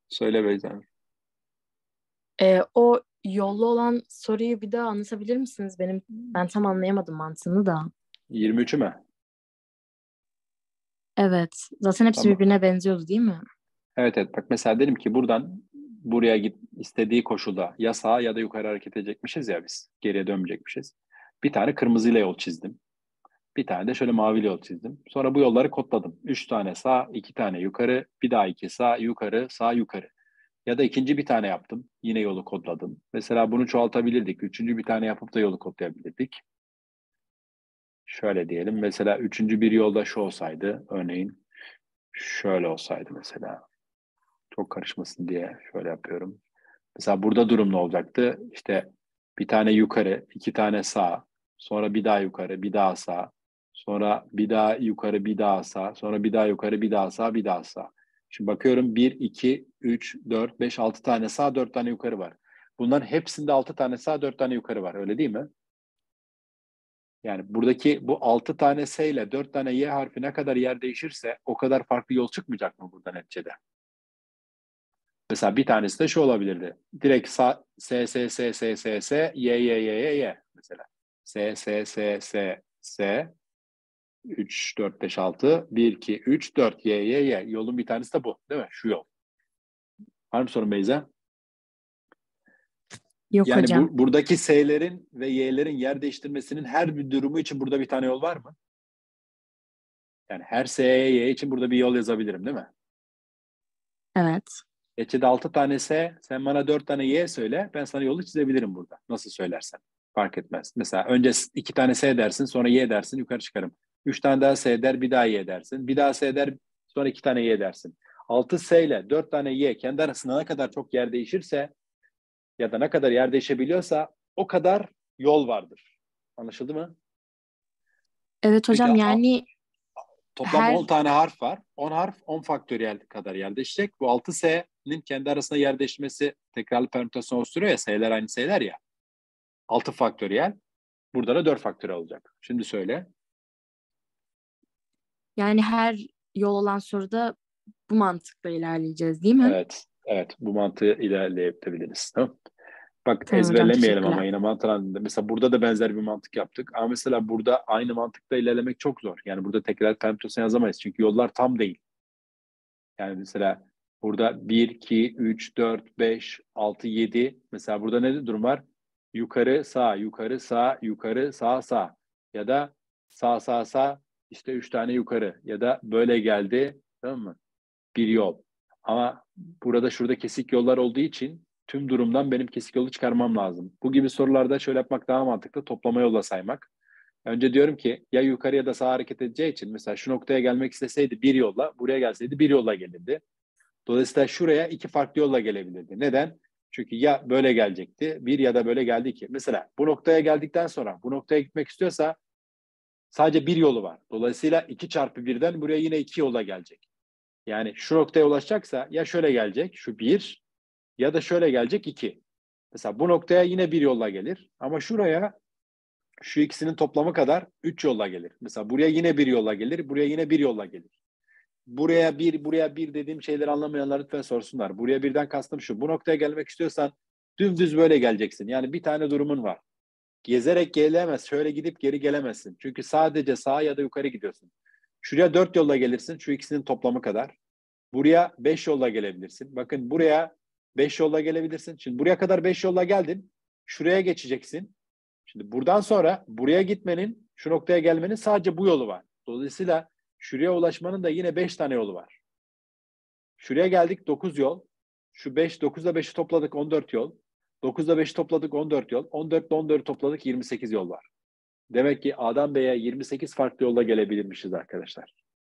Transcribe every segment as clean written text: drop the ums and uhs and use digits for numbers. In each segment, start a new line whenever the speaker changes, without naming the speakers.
Söyle Beyza.
O yollu olan soruyu bir daha anlatabilir misiniz? Ben tam anlayamadım mantığını da.
23'ü mü?
Evet. Zaten hepsi
Tamam.
birbirine benziyordu değil mi?
Evet evet. Bak mesela dedim ki buradan buraya git istediği koşulda ya sağa ya da yukarı hareket edecekmişiz ya biz. Geriye dönmeyecekmişiz. Bir tane kırmızıyla yol çizdim. Bir tane de şöyle maviyle yol çizdim. Sonra bu yolları kodladım. 3 tane sağ, 2 tane yukarı, bir daha 2 sağ, yukarı, sağ, yukarı. Ya da ikinci bir tane yaptım. Yine yolu kodladım. Mesela bunu çoğaltabilirdik. Üçüncü bir tane yapıp da yolu kodlayabilirdik. Şöyle diyelim. Mesela üçüncü bir yolda şu olsaydı. Örneğin şöyle olsaydı mesela. Çok karışmasın diye şöyle yapıyorum. Mesela burada durum ne olacaktı? İşte bir tane yukarı, iki tane sağ, sonra bir daha yukarı, bir daha sağ, sonra bir daha yukarı, bir daha sağ, sonra bir daha yukarı, bir daha sağ, bir daha sağ. Şimdi bakıyorum bir, 2, 3, 4, 5, 6 tane sağ, 4 tane yukarı var. Bunların hepsinde 6 tane sağ, 4 tane yukarı var. Öyle değil mi? Yani buradaki bu 6 tane S ile 4 tane Y harfi ne kadar yer değişirse o kadar farklı yol çıkmayacak mı burada neticede? Mesela bir tanesi de şu olabilirdi. Direkt sağ, S, S, S, S, S, S, Y, Y, Y, Y, Y mesela. S, S, S, S, S, 3, 4, 5, 6, 1, 2, 3, 4, Y, Y, Y. Yolun bir tanesi de bu, değil mi? Şu yol. Var mı sorun Beyza?
Yok
Yani
hocam.
buradaki S'lerin ve Y'lerin yer değiştirmesinin her bir durumu için burada bir tane yol var mı? Yani her S'ye, Y için burada bir yol yazabilirim, değil mi?
Evet.
Geçede 6 tane S, sen bana 4 tane Y söyle, ben sana yolu çizebilirim burada. Nasıl söylersen. Fark etmez. Mesela önce 2 tane S dersin, sonra Y dersin, yukarı çıkarım. 3 tane daha S der, bir daha Y dersin. Bir daha S der, sonra 2 tane Y dersin. 6 S ile 4 tane Y kendi arasında ne kadar çok yer değişirse ya da ne kadar yer değişebiliyorsa o kadar yol vardır. Anlaşıldı mı?
Evet
Çünkü
hocam, yani
toplam
her
10 tane harf var. 10 harf 10 faktöriyel kadar yer değişecek. Bu 6 S'nin kendi arasında yer değişmesi tekrarlı permütasyon oluşturuyor ya. S'ler aynı S'ler ya. 6 faktöriyel. Burada da 4 faktöriyel olacak. Şimdi söyle.
her yol olan soruda bu mantıkla ilerleyeceğiz değil mi?
Evet. Evet. Bu mantığı ilerleyebiliriz. Tamam. Bak
Tamam hocam,
ezberlemeyelim ama
teşekkürler.
yine mantığı. Mesela burada da benzer bir mantık yaptık. Ama mesela burada aynı mantıkla ilerlemek çok zor. Yani burada tekrar permütasyon yazamayız. Çünkü yollar tam değil. Yani mesela burada bir 2 3 4 5 6 7 mesela burada ne durum var? Yukarı, sağ, yukarı, sağ, yukarı, sağ, sağ. Ya da sağ, sağ, sağ, işte 3 tane yukarı. Ya da böyle geldi, tamam mı? Bir yol. Ama burada şurada kesik yollar olduğu için tüm durumdan benim kesik yolu çıkarmam lazım. Bu gibi sorularda şöyle yapmak daha mantıklı. Toplama yolla saymak. Önce diyorum ki ya yukarı ya da sağa hareket edeceği için mesela şu noktaya gelmek isteseydi bir yolla, buraya gelseydi bir yolla gelirdi. Dolayısıyla şuraya iki farklı yolla gelebilirdi. Neden? Çünkü ya böyle gelecekti, bir ya da böyle geldi ki. Mesela bu noktaya geldikten sonra bu noktaya gitmek istiyorsa sadece bir yolu var. Dolayısıyla 2 çarpı birden buraya yine iki yolla gelecek. Yani şu noktaya ulaşacaksa ya şöyle gelecek, şu bir, ya da şöyle gelecek iki. Mesela bu noktaya yine bir yolla gelir. Ama şuraya şu ikisinin toplamı kadar üç yolla gelir. Mesela buraya yine bir yolla gelir, buraya yine bir yolla gelir. Buraya bir, buraya bir dediğim şeyleri anlamayanlar lütfen sorsunlar. Buraya birden kastım şu. Bu noktaya gelmek istiyorsan dümdüz böyle geleceksin. Yani bir tane durumun var. Gezerek gelemez. Şöyle gidip geri gelemezsin. Çünkü sadece sağa ya da yukarı gidiyorsun. Şuraya 4 yolla gelirsin. Şu ikisinin toplamı kadar. Buraya 5 yolla gelebilirsin. Bakın buraya 5 yolla gelebilirsin. Şimdi buraya kadar 5 yolla geldin. Şuraya geçeceksin. Şimdi buradan sonra buraya gitmenin, şu noktaya gelmenin sadece bu yolu var. Dolayısıyla şuraya ulaşmanın da yine 5 tane yolu var. Şuraya geldik 9 yol. Şu 5, 9'da 5'i topladık 14 yol. 9'da 5'i topladık 14 yol. 14'te 14'ü topladık 28 yol var. Demek ki A'dan B'ye 28 farklı yolla gelebilirmişiz arkadaşlar.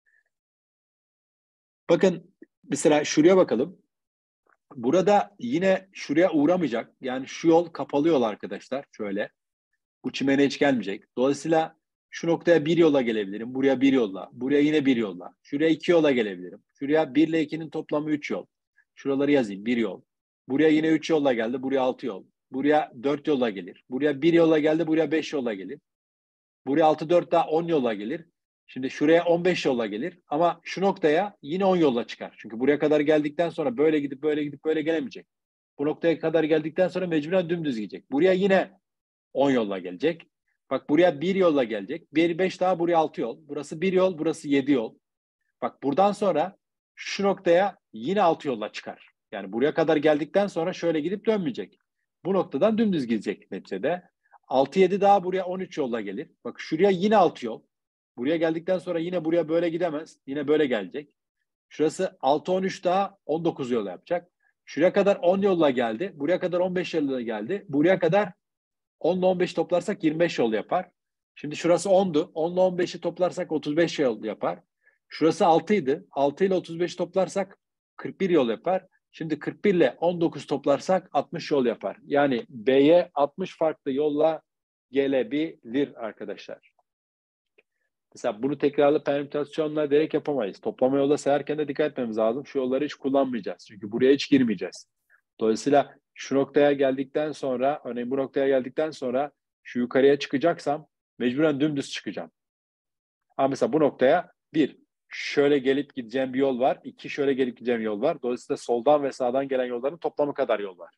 Bakın mesela şuraya bakalım. Burada yine şuraya uğramayacak. Yani şu yol kapalı yol arkadaşlar. Şöyle. Bu çimene hiç gelmeyecek. Dolayısıyla şu noktaya bir yola gelebilirim. Buraya bir yolla. Buraya yine bir yolla. Şuraya iki yola gelebilirim. Şuraya 1 ile 2'nin toplamı 3 yol. Şuraları yazayım. Bir yol. Buraya yine 3 yolla geldi. Buraya 6 yol. Buraya 4 yolla gelir. Buraya bir yolla geldi. Buraya 5 yolla gelir. Buraya 6 4 daha 10 yolla gelir. Şimdi şuraya 15 yolla gelir ama şu noktaya yine 10 yolla çıkar. Çünkü buraya kadar geldikten sonra böyle gidip böyle gidip böyle gelemeyecek. Bu noktaya kadar geldikten sonra mecburen dümdüz gidecek. Buraya yine 10 yolla gelecek. Bak buraya 1 yolla gelecek. 1, 5 daha buraya 6 yol. Burası 1 yol, burası 7 yol. Bak buradan sonra şu noktaya yine 6 yolla çıkar. Yani buraya kadar geldikten sonra şöyle gidip dönmeyecek. Bu noktadan dümdüz gidecek neticede. 6, 7 daha buraya 13 yolla gelir. Bak şuraya yine 6 yol. Buraya geldikten sonra yine buraya böyle gidemez. Yine böyle gelecek. Şurası 6, 13 daha 19 yol yapacak. Şuraya kadar 10 yolla geldi. Buraya kadar 15 yolla geldi. Buraya kadar 10 ile 15 toplarsak 25 yol yapar. Şimdi şurası 10'du. 10 ile 15'i toplarsak 35 yol yapar. Şurası 6 idi. 6 ile 35 toplarsak 41 yol yapar. Şimdi 41 ile 19 toplarsak 60 yol yapar. Yani B'ye 60 farklı yolla gelebilir arkadaşlar. Mesela bunu tekrarlı permütasyonla direkt yapamayız. Toplama yolda sayarken de dikkat etmemiz lazım. Şu yolları hiç kullanmayacağız. Çünkü buraya hiç girmeyeceğiz. Dolayısıyla şu noktaya geldikten sonra, örneğin bu noktaya geldikten sonra şu yukarıya çıkacaksam mecburen dümdüz çıkacağım. Ama mesela bu noktaya bir, şöyle gelip gideceğim bir yol var. İki, şöyle gelip gideceğim yol var. Dolayısıyla soldan ve sağdan gelen yolların toplamı kadar yol var.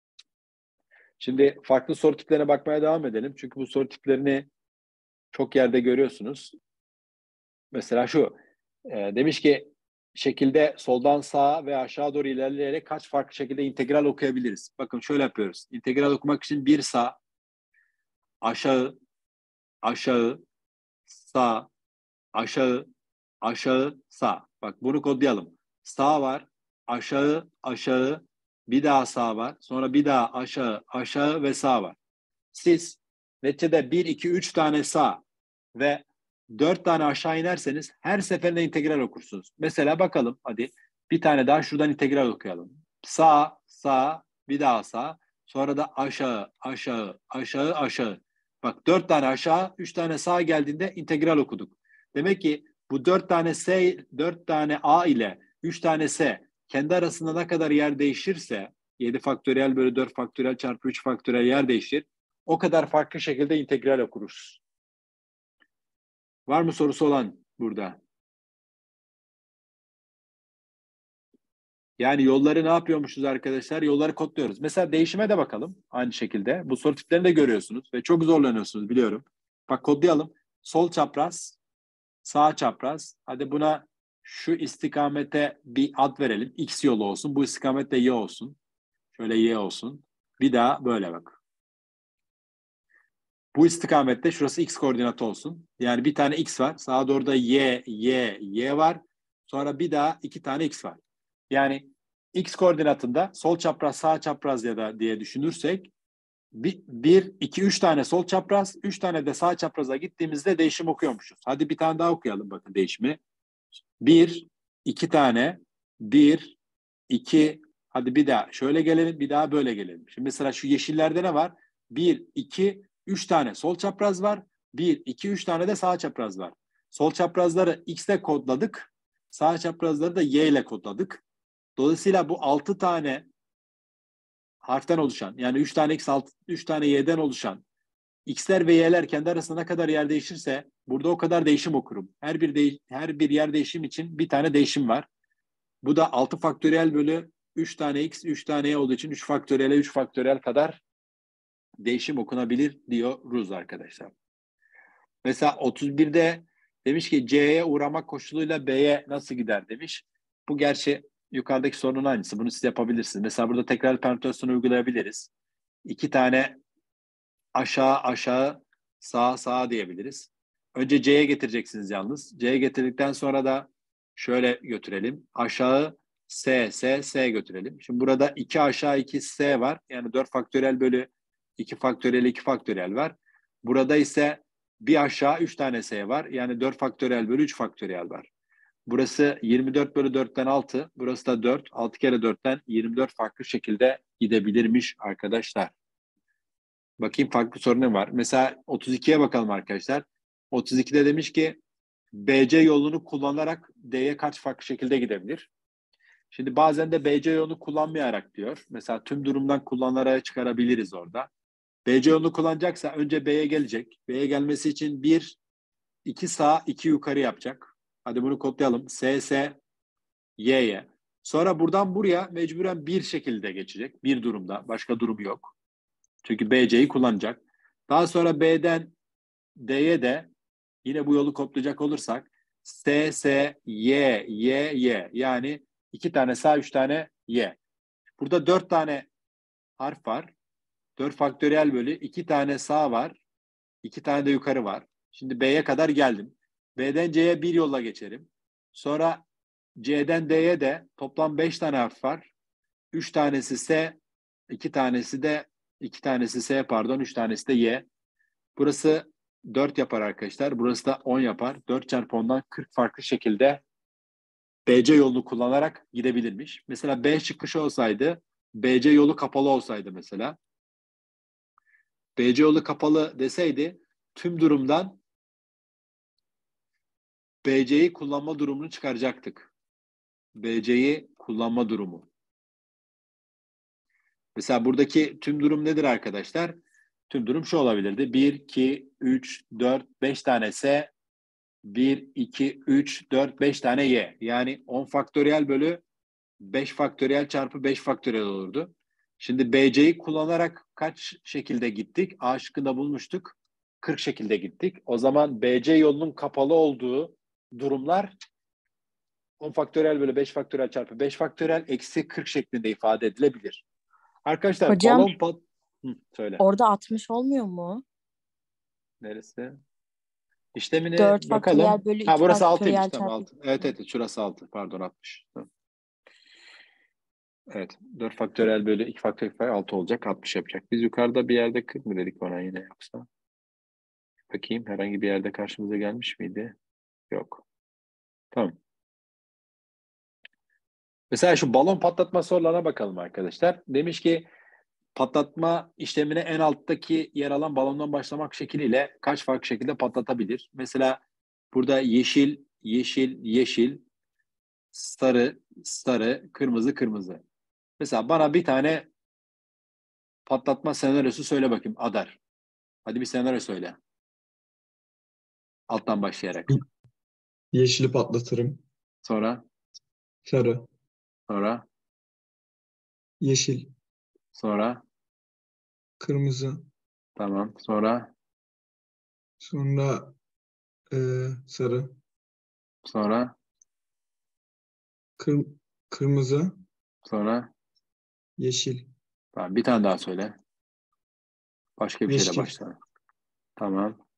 Şimdi farklı soru tiplerine bakmaya devam edelim. Çünkü bu soru tiplerini çok yerde görüyorsunuz. Mesela şu, demiş ki şekilde soldan sağa ve aşağı doğru ilerleyerek kaç farklı şekilde integral okuyabiliriz? Bakın şöyle yapıyoruz. İntegral okumak için bir sağ, aşağı, aşağı, sağ, aşağı, aşağı, sağ. Bak bunu kodlayalım. Sağ var, aşağı, aşağı, bir daha sağ var. Sonra bir daha aşağı, aşağı ve sağ var. Siz neticede 1, 2, 3 tane sağ ve 4 tane aşağı inerseniz her seferinde integral okursunuz. Mesela bakalım hadi bir tane daha şuradan integral okuyalım. Sağ, sağ, bir daha sağ. Sonra da aşağı, aşağı, aşağı, aşağı. Bak 4 tane aşağı, 3 tane sağ geldiğinde integral okuduk. Demek ki bu 4 tane S, 4 tane A ile 3 tane S kendi arasında ne kadar yer değişirse 7 faktöriyel bölü 4 faktöriyel çarpı 3 faktöriyel yer değişir. O kadar farklı şekilde integral okuruz. Var mı sorusu olan burada? Yani yolları ne yapıyormuşuz arkadaşlar? Yolları kodluyoruz. Mesela değişime de bakalım aynı şekilde. Bu soru tiplerini de görüyorsunuz ve çok zorlanıyorsunuz biliyorum. Bak kodlayalım. Sol çapraz, sağ çapraz. Hadi buna şu istikamete bir ad verelim. X yolu olsun. Bu istikamette Y olsun. Şöyle Y olsun. Bir daha böyle bak. Bu istikamette şurası X koordinatı olsun. Yani bir tane X var. Sağa doğru da Y var. Sonra bir daha 2 tane X var. Yani X koordinatında sol çapraz, sağ çapraz ya da diye düşünürsek 1, 2, 3 tane sol çapraz, 3 tane de sağ çapraza gittiğimizde değişim okuyormuşuz. Hadi bir tane daha okuyalım bakın değişimi. 1, 2 tane, 1, 2, hadi bir daha şöyle gelelim, bir daha böyle gelelim. Şimdi mesela şu yeşillerde ne var? 1, 2, 3 tane sol çapraz var. 1, 2, 3 tane de sağ çapraz var. Sol çaprazları X ile kodladık. Sağ çaprazları da Y ile kodladık. Dolayısıyla bu 6 tane harften oluşan, yani 3 tane X, 3 tane Y'den oluşan X'ler ve Y'ler kendi arasında ne kadar yer değişirse burada o kadar değişim okurum. Her bir yer değişim için bir tane değişim var. Bu da 6 faktöriyel bölü 3 tane X, 3 tane Y olduğu için 3 faktöriyele 3 faktöriyel kadar değişim okunabilir diyoruz arkadaşlar. Mesela 31'de demiş ki C'ye uğramak koşuluyla B'ye nasıl gider demiş. Bu gerçi yukarıdaki sorunun aynısı. Bunu siz yapabilirsiniz. Mesela burada tekrar permütasyonu uygulayabiliriz. 2 tane aşağı aşağı sağa sağa diyebiliriz. Önce C'ye getireceksiniz yalnız. C'ye getirdikten sonra da şöyle götürelim. Aşağı S götürelim. Şimdi burada 2 aşağı 2 S var. Yani 4 faktöriyel bölü 2 faktöriyel 2 faktöriyel var. Burada ise bir aşağı 3 tane S var. Yani 4 faktöriyel bölü 3 faktöriyel var. Burası 24 bölü 4'ten 6. Burası da 4. 6 kere 4'ten 24 farklı şekilde gidebilirmiş arkadaşlar. Bakayım farklı soru ne var? Mesela 32'ye bakalım arkadaşlar. 32'de demiş ki BC yolunu kullanarak D'ye kaç farklı şekilde gidebilir? Şimdi bazen de BC yolunu kullanmayarak diyor. Mesela tüm durumdan kullanarak çıkarabiliriz orada. BC yolunu kullanacaksa önce B'ye gelecek. B'ye gelmesi için 1, 2 sağ 2 yukarı yapacak. Hadi bunu kodlayalım. S, Y'ye. Sonra buradan buraya mecburen bir şekilde geçecek. Bir durumda. Başka durum yok. Çünkü BC'yi kullanacak. Daha sonra B'den D'ye de yine bu yolu kodlayacak olursak S, Y. Yani 2 tane sağ 3 tane Y. Burada 4 tane harf var. 4 faktöriyel bölü 2 tane sağ var. 2 tane de yukarı var. Şimdi B'ye kadar geldim. B'den C'ye bir yolla geçerim. Sonra C'den D'ye de toplam 5 tane harf var. 3 tanesi S, 2 tanesi de 2 tanesi S pardon, 3 tanesi de Y. Burası 4 yapar arkadaşlar. Burası da 10 yapar. 4 çarpı 10'dan 40 farklı şekilde BC yolunu kullanarak gidebilirmiş. Mesela B çıkışı olsaydı, BC yolu kapalı olsaydı mesela. BC yolu kapalı deseydi tüm durumdan BC'yi kullanma durumunu çıkaracaktık. BC'yi kullanma durumu. Mesela buradaki tüm durum nedir arkadaşlar? Tüm durum şu olabilirdi. 1, 2, 3, 4, 5 tane S, 1, 2, 3, 4, 5 tane Y. Yani 10 faktöriyel bölü 5 faktöriyel çarpı 5 faktöriyel olurdu. Şimdi BC'yi kullanarak kaç şekilde gittik? A şıkkında bulmuştuk. 40 şekilde gittik. O zaman BC yolunun kapalı olduğu durumlar 10 faktöriyel bölü 5 faktöriyel çarpı 5 faktöriyel eksi 40 şeklinde ifade edilebilir. Arkadaşlar
Hocam
balon pat... söyle.
orada 60 olmuyor mu?
Neresi? İşlemini
4
bakalım.
faktöriyel bölü
Ha
2
burası 6'ymış.
faktöriyel
Tamam
çarpı
6. Evet şurası 6. Pardon 60. Tamam. Evet 4 faktöriyel bölü 2 faktöriyel 6 olacak. 60 yapacak. Biz yukarıda bir yerde 40 mı dedik ona yine yoksa? Bakayım herhangi bir yerde karşımıza gelmiş miydi? Yok. Tamam. Mesela şu balon patlatma sorularına bakalım arkadaşlar. Demiş ki patlatma işlemine en alttaki yer alan balondan başlamak şekliyle kaç farklı şekilde patlatabilir? Mesela burada yeşil, yeşil, yeşil, sarı, sarı, kırmızı, kırmızı. Mesela bana bir tane patlatma senaryosu söyle bakayım Adar. Hadi bir senaryo söyle. Alttan başlayarak.
Yeşili patlatırım.
Sonra,
Sarı,
sonra,
yeşil,
sonra,
kırmızı.
tamam, sonra,
Sonra sarı,
sonra,
kır, kırmızı,
sonra,
yeşil,
tamam. Bir tane daha söyle. Başka bir şeyle
yeşil,
başla. Tamam.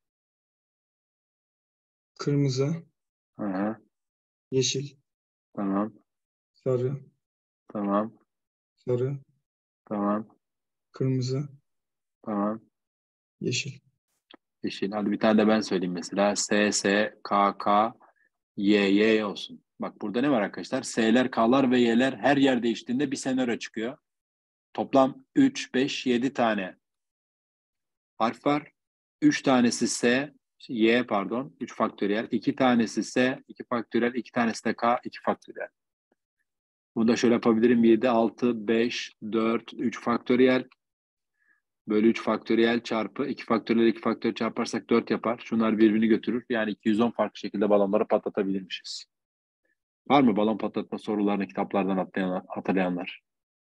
kırmızı,
Aha,
yeşil,
tamam,
sarı,
tamam,
sarı,
tamam,
kırmızı,
tamam.
yeşil.
Yeşil. Hadi bir tane de ben söyleyeyim mesela. S, K, Y olsun. Bak burada ne var arkadaşlar? S'ler, K'lar ve Y'ler her yer değiştiğinde bir senaryo çıkıyor. Toplam 3, 5, 7 tane harf var. 3 tanesi S, Y pardon, 3 faktöriyel. 2 tanesi S, 2 faktöriyel. 2 tanesi de K, 2 faktöriyel. Bunu da şöyle yapabilirim. 7, 6, 5, 4, 3 faktöriyel. Bölü 3 faktöriyel çarpı 2 faktöriyel 2 faktöriyel çarparsak 4 yapar. Şunlar birbirini götürür. Yani 210 farklı şekilde balonları patlatabilirmişiz. Var mı balon patlatma sorularını kitaplardan hatırlayanlar?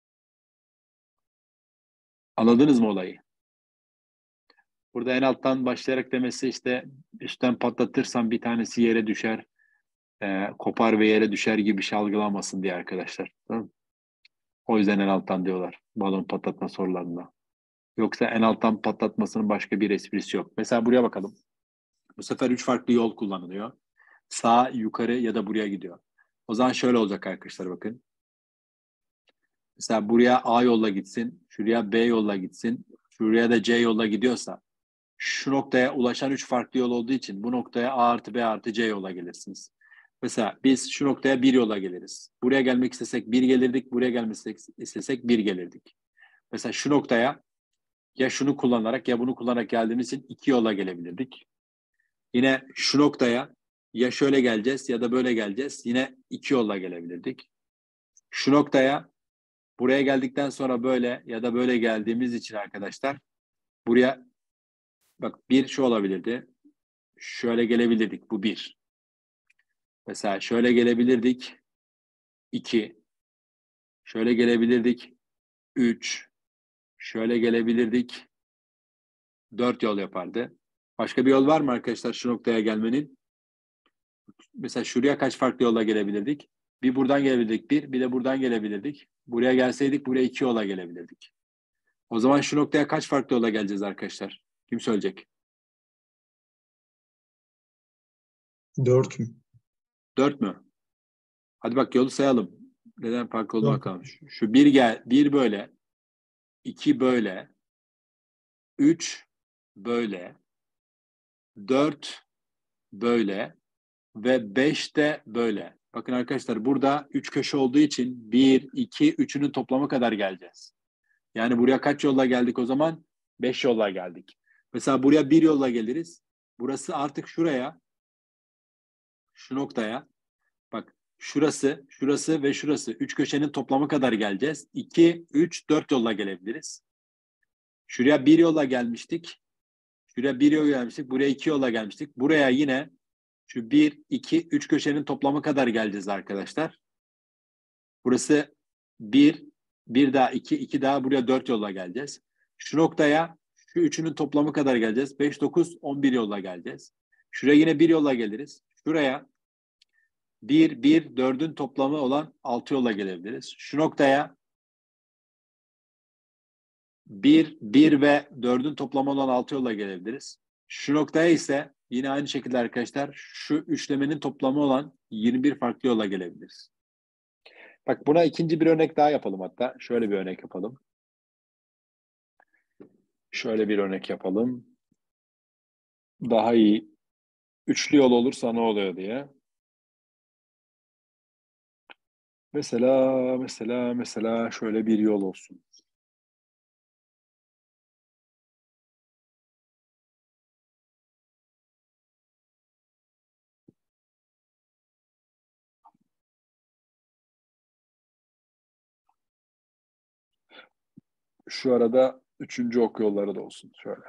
Anladınız mı olayı? Burada en alttan başlayarak demesi işte üstten patlatırsan bir tanesi yere düşer, kopar ve yere düşer gibi bir şey algılanmasın diye arkadaşlar. Tamam mı? O yüzden en alttan diyorlar balon patlatma sorularında. Yoksa en alttan patlatmasının başka bir esprisi yok. Mesela buraya bakalım. Bu sefer 3 farklı yol kullanılıyor. Sağ, yukarı ya da buraya gidiyor. O zaman şöyle olacak arkadaşlar bakın. Mesela buraya A yolla gitsin, şuraya B yolla gitsin, şuraya da C yolla gidiyorsa şu noktaya ulaşan 3 farklı yol olduğu için bu noktaya A artı B artı C yola gelirsiniz. Mesela biz şu noktaya bir yola geliriz. Buraya gelmek istesek bir gelirdik, buraya gelmek istesek bir gelirdik. Mesela şu noktaya ya şunu kullanarak ya bunu kullanarak geldiğimiz için 2 yola gelebilirdik. Yine şu noktaya ya şöyle geleceğiz ya da böyle geleceğiz. Yine 2 yolla gelebilirdik. Şu noktaya buraya geldikten sonra böyle ya da böyle geldiğimiz için arkadaşlar buraya bak bir şu olabilirdi. şöyle gelebilirdik. Bu 1. Mesela şöyle gelebilirdik. 2. Şöyle gelebilirdik. 3. Şöyle gelebilirdik. 4 yol yapardı. Başka bir yol var mı arkadaşlar şu noktaya gelmenin? Mesela şuraya kaç farklı yolla gelebilirdik? Bir buradan gelebilirdik, bir de buradan gelebilirdik. Buraya gelseydik buraya 2 yola gelebilirdik. O zaman şu noktaya kaç farklı yola geleceğiz arkadaşlar? Kim söyleyecek?
4 mü?
4 mü? Hadi bak yolu sayalım. Neden farklı olduğuna
4.
bakalım. Şu 1 böyle, 2 böyle, 3 böyle, 4 böyle ve 5 de böyle. Bakın arkadaşlar burada 3 köşe olduğu için 1, 2, 3'ünün toplamı kadar geleceğiz. Yani buraya kaç yolla geldik o zaman? 5 yolla geldik. Mesela buraya 1 yolla geliriz. Burası artık şuraya, şu noktaya. Bak şurası, şurası ve şurası. 3 köşenin toplamı kadar geleceğiz. 2, 3, 4 yolla gelebiliriz. Şuraya 1 yolla gelmiştik. Şuraya 1 yolla gelmiştik. Buraya 2 yolla gelmiştik. Buraya yine şu 1, 2, 3 köşenin toplamı kadar geleceğiz arkadaşlar. Burası 1, 1 daha 2, 2 daha buraya 4 yolla geleceğiz. Şu noktaya şu üçünün toplamı kadar geleceğiz. 5, 9, 11 yolla geleceğiz. Şuraya yine 1 yolla geliriz. Şuraya 1, 1, 4'ün toplamı olan 6 yolla gelebiliriz. Şu noktaya 1, 1 ve 4'ün toplamı olan 6 yolla gelebiliriz. Şu noktaya ise yine aynı şekilde arkadaşlar şu üçlemenin toplamı olan 21 farklı yolla gelebiliriz. Bak buna ikinci bir örnek daha yapalım hatta. Şöyle bir örnek yapalım. Şöyle bir örnek yapalım. Daha iyi üçlü yol olursa ne oluyor diye. Mesela şöyle bir yol olsun. Şu arada üçüncü ok yolları da olsun. Şöyle.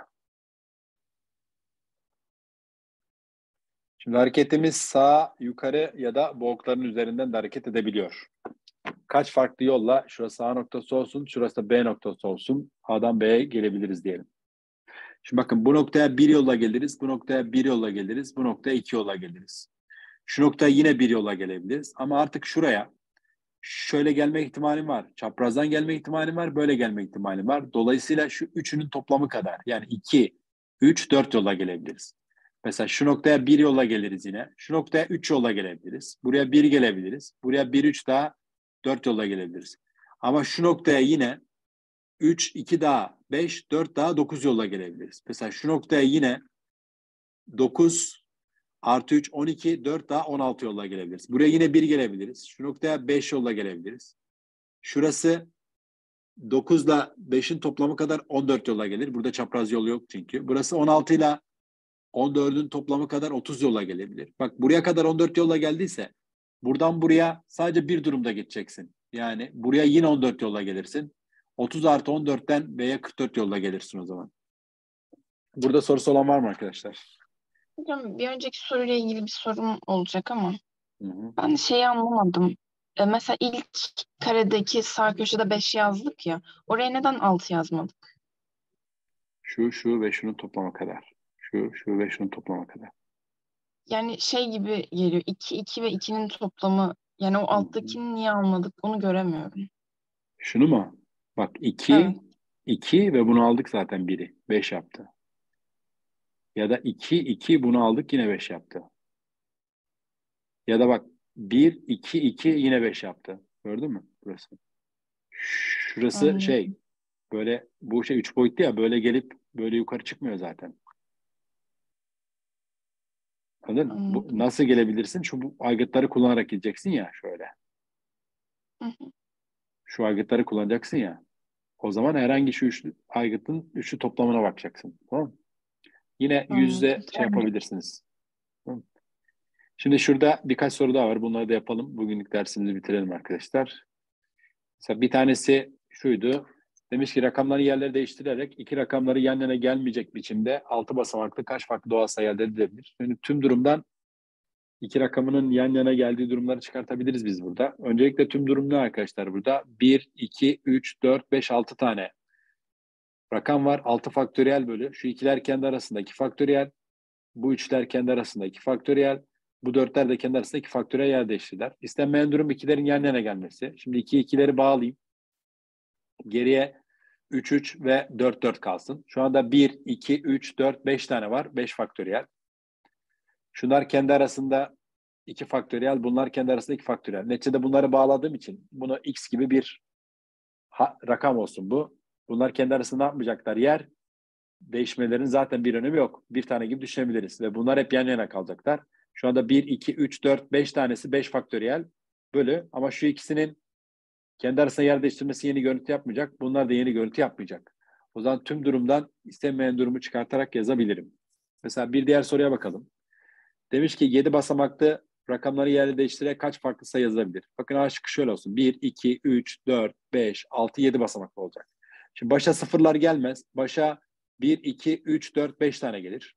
Şimdi hareketimiz sağ, yukarı ya da bu okların üzerinden de hareket edebiliyor. Kaç farklı yolla şurası A noktası olsun, şurası da B noktası olsun. A'dan B'ye gelebiliriz diyelim. Şimdi bakın bu noktaya bir yolla geliriz, bu noktaya bir yolla geliriz, bu noktaya 2 yolla geliriz. Şu noktaya yine bir yolla gelebiliriz. Ama artık şuraya şöyle gelme ihtimalim var. Çaprazdan gelme ihtimalim var, böyle gelme ihtimalim var. Dolayısıyla şu üçünün toplamı kadar. Yani 2, 3, 4 yolla gelebiliriz. Mesela şu noktaya bir yolla geliriz yine. Şu noktaya 3 yolla gelebiliriz. Buraya 1 gelebiliriz. Buraya 1, 3 daha 4 yolla gelebiliriz. Ama şu noktaya yine 3, 2 daha 5, 4 daha 9 yolla gelebiliriz. Mesela şu noktaya yine 9 artı 3, 12, 4 daha 16 yolla gelebiliriz. Buraya yine 1 gelebiliriz. Şu noktaya 5 yolla gelebiliriz. Şurası 9 ile 5'in toplamı kadar 14 yolla gelir. Burada çapraz yol yok çünkü. Burası 16 ile 14'ün toplamı kadar 30 yolla gelebilir. Bak buraya kadar 14 yolla geldiyse buradan buraya sadece bir durumda geçeceksin. Yani buraya yine 14 yolla gelirsin. 30 artı 14'ten B'ye 44 yolla gelirsin o zaman. Burada sorusu olan var mı arkadaşlar?
Hocam bir önceki soruyla ilgili bir sorum olacak ama
Hı hı.
ben şeyi anlamadım. Mesela ilk karedeki sağ köşede 5 yazdık ya. Oraya neden 6 yazmadık?
Şu ve şunun toplamı kadar. Şu ve şunun toplamı kadar.
Yani şey gibi geliyor. 2, 2 ve 2'nin toplamı. Yani o alttakini niye almadık onu göremiyorum.
Şunu mu? Bak 2,
Evet.
2 ve bunu aldık zaten biri. 5 yaptı. Ya da 2, 2 bunu aldık yine 5 yaptı. Ya da bak 1, 2, 2 yine 5 yaptı. Gördün mü burası? Şurası
Anladım.
böyle bu 3 boyutlu ya böyle gelip böyle yukarı çıkmıyor zaten. Anladın? Bu,
Anladım.
nasıl gelebilirsin? Bu aygıtları kullanarak gideceksin ya şöyle.
Hı hı.
Şu aygıtları kullanacaksın ya. O zaman herhangi şu aygıtın üçlü toplamına bakacaksın. Tamam mı? Yine yüz
Anladım.
yüze yapabilirsiniz. Tamam. Şimdi şurada birkaç soru daha var. Bunları da yapalım. Bugünlük dersimizi bitirelim arkadaşlar. Mesela bir tanesi şuydu. Demiş ki rakamların yerleri değiştirerek iki rakamları yan yana gelmeyecek biçimde 6 basamaklı kaç farklı doğal sayı elde edilebilir? Yani tüm durumdan iki rakamının yan yana geldiği durumları çıkartabiliriz biz burada. Öncelikle tüm durum ne arkadaşlar burada? 1, 2, 3, 4, 5, 6 tane rakam var. 6 faktöriyel bölü. Şu ikiler kendi arasında 2 faktöriyel. Bu üçler kendi arasında 2 faktöriyel. Bu dörtler de kendi arasında 2 faktöriyel yer değiştirdiler. İstenmeyen durum ikilerin yan yana gelmesi. Şimdi ikileri bağlayayım. Geriye 3, 3 ve 4, 4 kalsın. Şu anda 1, 2, 3, 4, 5 tane var. 5 faktöriyel. Şunlar kendi arasında 2 faktöriyel. Bunlar kendi arasında 2 faktöriyel. Neticede bunları bağladığım için bunu x gibi bir rakam olsun bu. Bunlar kendi arasında ne yapmayacaklar? Yer değişmelerinin zaten bir önemi yok. Bir tane gibi düşünebiliriz. Ve bunlar hep yan yana kalacaklar. Şu anda 1, 2, 3, 4, 5 tanesi 5 faktöriyel bölü. Ama şu ikisinin kendi arasında yer değiştirmesi yeni görüntü yapmayacak. Bunlar da yeni görüntü yapmayacak. O zaman tüm durumdan istenmeyen durumu çıkartarak yazabilirim. Mesela bir diğer soruya bakalım. Demiş ki 7 basamaklı rakamları yer değiştirerek kaç farklı sayı yazılabilir? Bakın A şıkkı şöyle olsun. 1, 2, 3, 4, 5, 6, 7 basamaklı olacak. Şimdi başa sıfırlar gelmez. Başa 1, 2, 3, 4, 5 tane gelir.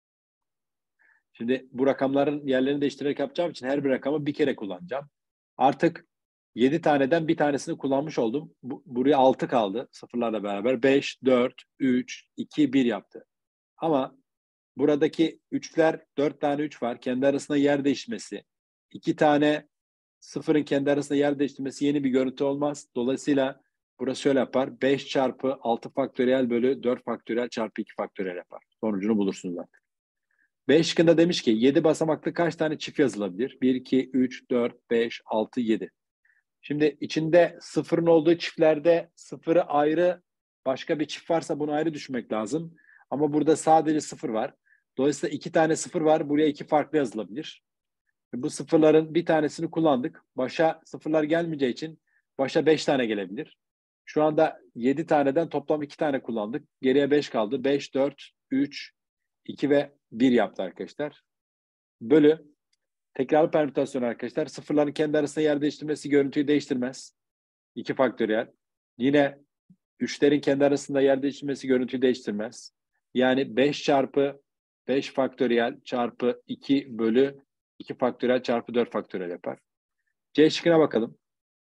Şimdi bu rakamların yerlerini değiştirerek yapacağım için her bir rakamı bir kere kullanacağım. Artık 7 taneden bir tanesini kullanmış oldum. Buraya 6 kaldı sıfırlarla beraber. 5, 4, 3, 2, 1 yaptı. Ama buradaki 3'ler 4 tane 3 var. Kendi arasında yer değişmesi. 2 tane sıfırın kendi arasında yer değiştirmesi yeni bir görüntü olmaz. Dolayısıyla burası şöyle yapar. 5 çarpı 6 faktöriyel bölü 4 faktöriyel çarpı 2 faktöriyel yapar. Sonucunu bulursunuz zaten. B şıkkında demiş ki 7 basamaklı kaç tane çift yazılabilir? 1, 2, 3, 4, 5, 6, 7. Şimdi içinde sıfırın olduğu çiftlerde sıfırı ayrı başka bir çift varsa bunu ayrı düşünmek lazım. Ama burada sadece sıfır var. Dolayısıyla 2 tane sıfır var. Buraya 2 farklı yazılabilir. Bu sıfırların bir tanesini kullandık. Başa sıfırlar gelmeyeceği için başa 5 tane gelebilir. Şu anda 7 taneden toplam 2 tane kullandık. Geriye 5 kaldı. 5, 4, 3, 2 ve 1 yaptı arkadaşlar. Bölü tekrarlı permütasyon arkadaşlar. Sıfırların kendi arasında yer değiştirmesi görüntüyü değiştirmez. 2 faktöriyel. Yine 3'lerin kendi arasında yer değiştirmesi görüntüyü değiştirmez. Yani 5 çarpı 5 faktöriyel çarpı 2 bölü 2 faktöriyel çarpı 4 faktöriyel yapar. C şıkkına bakalım.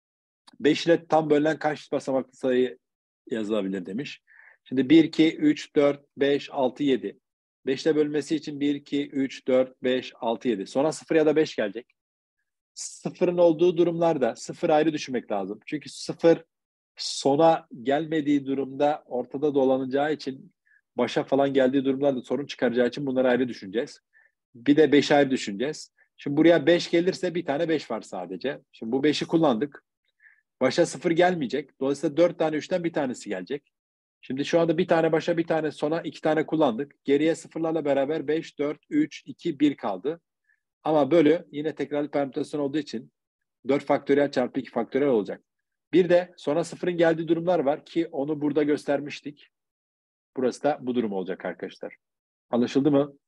5 ile tam bölünen kaç basamaklı sayı yazılabilir demiş. Şimdi 1, 2, 3, 4, 5, 6, 7. 5 ile bölünmesi için 1, 2, 3, 4, 5, 6, 7. Sonra 0 ya da 5 gelecek. Sıfırın olduğu durumlarda sıfır ayrı düşünmek lazım. Çünkü sıfır sona gelmediği durumda ortada dolanacağı için başa falan geldiği durumlarda sorun çıkaracağı için bunları ayrı düşüneceğiz. Bir de 5 ayrı düşüneceğiz. Şimdi buraya 5 gelirse bir tane 5 var sadece. Şimdi bu 5'i kullandık. Başa 0 gelmeyecek. Dolayısıyla 4 tane 3'ten bir tanesi gelecek. Şimdi şu anda bir tane başa bir tane sona 2 tane kullandık. Geriye sıfırlarla beraber 5, 4, 3, 2, 1 kaldı. Ama bölü yine tekrarlı permütasyon olduğu için 4 faktöriyel çarpı 2 faktöriyel olacak. Bir de sona sıfırın geldiği durumlar var ki onu burada göstermiştik. Burası da bu durum olacak arkadaşlar. Anlaşıldı mı?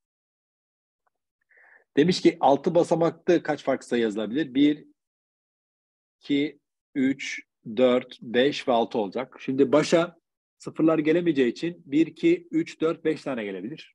Demiş ki 6 basamaklı kaç farklı sayı yazılabilir? 1, 2, 3, 4, 5 ve 6 olacak. Şimdi başa sıfırlar gelemeyeceği için 1, 2, 3, 4, 5 tane gelebilir.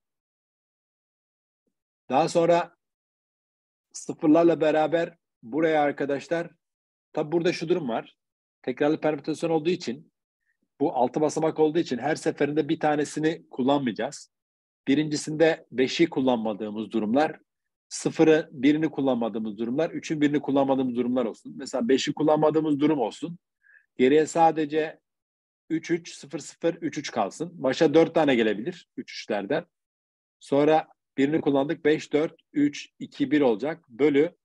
Daha sonra sıfırlarla beraber buraya arkadaşlar tabi burada şu durum var. Tekrarlı permütasyon olduğu için bu 6 basamak olduğu için her seferinde bir tanesini kullanmayacağız. Birincisinde 5'i kullanmadığımız durumlar, 0'ı birini kullanmadığımız durumlar, 3'ün birini kullanmadığımız durumlar olsun. Mesela 5'i kullanmadığımız durum olsun. Geriye sadece 3, 3, 0, 0, 3, 3 kalsın. Başa 4 tane gelebilir 3, 3'lerden. Sonra birini kullandık. 5, 4, 3, 2, 1 olacak. Bölü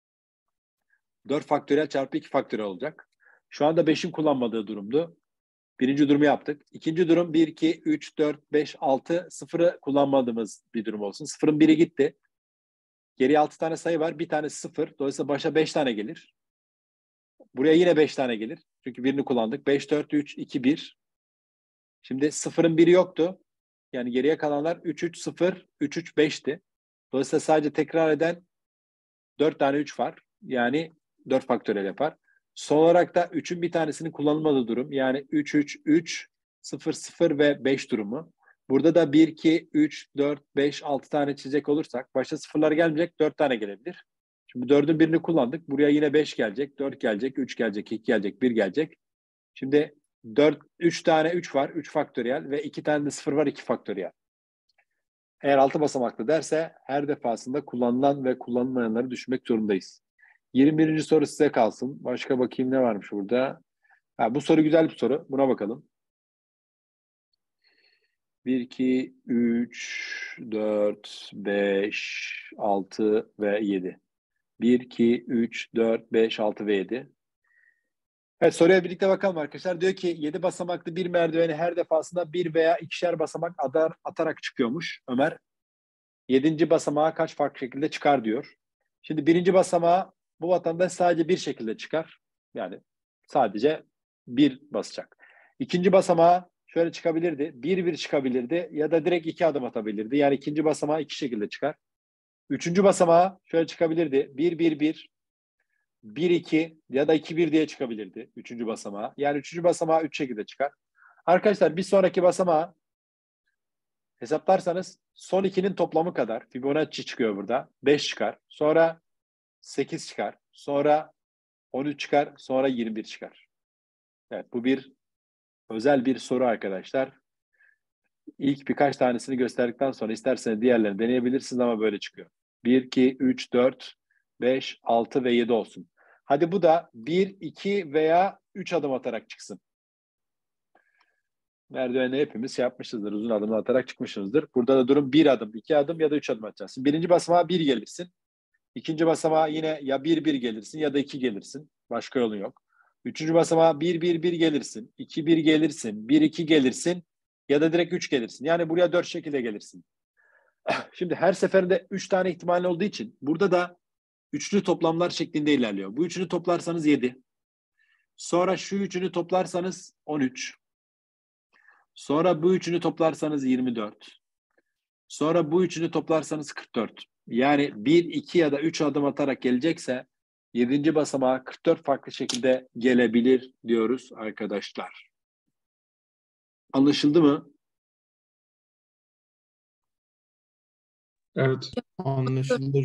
4 faktöriyel çarpı 2 faktöriyel olacak. Şu anda 5'in kullanmadığı durumdu. Birinci durumu yaptık. İkinci durum 1, 2, 3, 4, 5, 6. 0'ı kullanmadığımız bir durum olsun. 0'ın biri gitti. Geriye 6 tane sayı var. Bir tanesi 0. Dolayısıyla başa 5 tane gelir. Buraya yine 5 tane gelir. Çünkü birini kullandık. 5, 4, 3, 2, 1. Şimdi 0'ın biri yoktu. Yani geriye kalanlar 3, 3, 0, 3, 3, 5'ti. Dolayısıyla sadece tekrar eden 4 tane 3 var. Yani 4 faktöriyel yapar. Son olarak da 3'ün bir tanesinin kullanılmadığı durum. Yani 3, 3, 3 0, 0 ve 5 durumu. Burada da 1, 2, 3, 4, 5, 6 tane çizecek olursak başta sıfırlar gelmeyecek, 4 tane gelebilir. Şimdi 4'ün birini kullandık. Buraya yine 5 gelecek, 4 gelecek, 3 gelecek, 2 gelecek, 1 gelecek. Şimdi 3 tane 3 var, 3 faktöriyel ve 2 tane de 0 var, 2 faktöriyel. Eğer 6 basamaklı derse her defasında kullanılan ve kullanılmayanları düşünmek zorundayız. 21. soru size kalsın. Başka bakayım ne varmış burada. Bu soru güzel bir soru. Buna bakalım. 1, 2, 3, 4, 5, 6 ve 7. 1, 2, 3, 4, 5, 6 ve 7. Evet, soruya birlikte bakalım arkadaşlar. Diyor ki 7 basamaklı bir merdiveni her defasında 1 veya 2'şer basamak atarak çıkıyormuş Ömer. 7. basamağa kaç farklı şekilde çıkar diyor. Şimdi 1. basamağa bu vatandaş sadece bir şekilde çıkar. Yani sadece 1 basacak. 2. basamağa şöyle çıkabilirdi. 1 çıkabilirdi ya da direkt 2 adım atabilirdi. Yani 2. basamağa 2 şekilde çıkar. 3. basamağa şöyle çıkabilirdi. 1 1 ya da 2 1 diye çıkabilirdi 3. basamağa. Yani 3. basamağa 3 şekilde çıkar. Arkadaşlar bir sonraki basamağa hesaplarsanız son 2'nin toplamı kadar Fibonacci çıkıyor burada. 5 çıkar. Sonra 8 çıkar. Sonra 13 çıkar. Sonra 21 çıkar. Evet, bu bir özel bir soru arkadaşlar. İlk birkaç tanesini gösterdikten sonra isterseniz diğerlerini deneyebilirsiniz ama böyle çıkıyor. 1, 2, 3, 4, 5, 6 ve 7 olsun. Hadi bu da 1, 2 veya 3 adım atarak çıksın. Merdiveni hepimiz yapmışızdır. Uzun adımlar atarak çıkmışızdır. Burada da durum 1 adım, 2 adım ya da 3 adım atacaksın. 1. basamağa 1 gelirsin. 2. basamağa yine ya 1 gelirsin ya da 2 gelirsin. Başka yolun yok. 3. basamağa 1 gelirsin. 2 1 gelirsin. 1 2 gelirsin. Ya da direkt 3 gelirsin. Yani buraya 4 şekilde gelirsin. Şimdi her seferinde 3 tane ihtimal olduğu için burada da üçlü toplamlar şeklinde ilerliyor. Bu üçünü toplarsanız 7. Sonra şu üçünü toplarsanız 13. Sonra bu üçünü toplarsanız 24. Sonra bu üçünü toplarsanız 44. Yani 1, 2 ya da 3 adım atarak gelecekse 7. basamağa 44 farklı şekilde gelebilir diyoruz arkadaşlar. Anlaşıldı mı?
Evet, anlaşıldı.